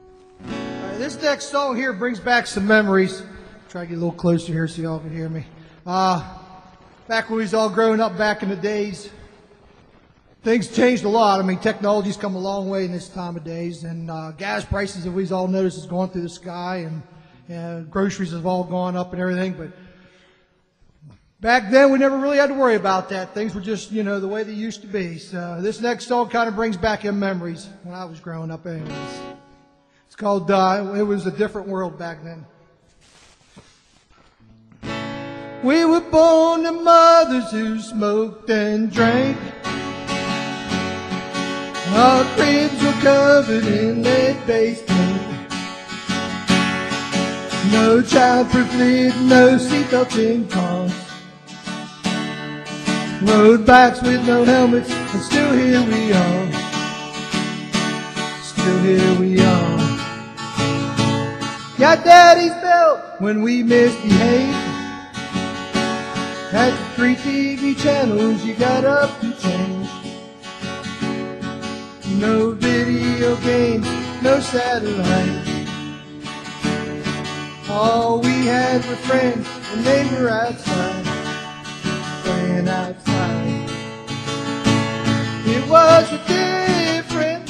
This next song here brings back some memories. Try to get a little closer here so y'all can hear me. Back when we was all growing up back in the days, things changed a lot. I mean, technology's come a long way in this time of days, and gas prices, as we've all noticed, is going through the sky, and groceries have all gone up and everything. But back then, we never really had to worry about that. Things were just, the way they used to be. So this next song kind of brings back in memories when I was growing up anyways. It's called It Was a Different World Back Then. We were born to mothers who smoked and drank. Our cribs were covered in lead-based paint. No childproof lid, no seatbelts in cars. Rode bikes with no helmets, and still here we are. Still here we are. Got daddy's belt when we misbehaved. Had 3 TV channels you got up to change. No video games, no satellite. All we had were friends and they were outside, playing outside. It was a different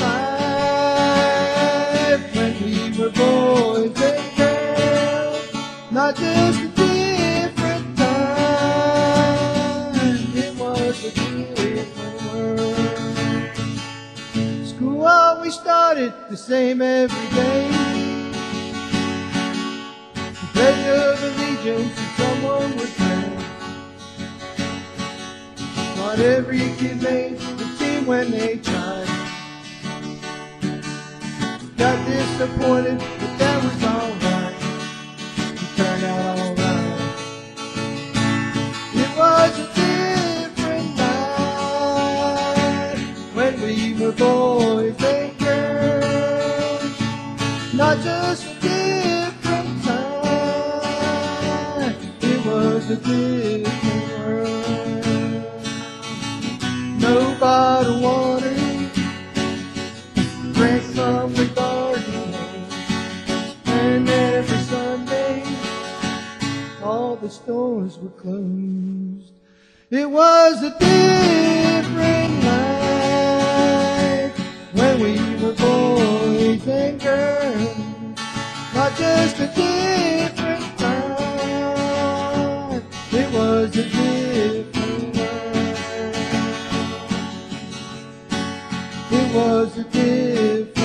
life when we were boys and girls. Not just a different time, it was a different world. School always started the same every day. The pledge of allegiance and someone would pray. Not every kid made the team when they tried. Got disappointed, but that was alright. It turned out alright. It was a different life when we were boys and girls. Not just a different time, it was a different world. No bottled water, drank from the garden, and every Sunday all the stores were closed. It was a different life when we were boys and girls. Not just a different time, it was a different world. It was a different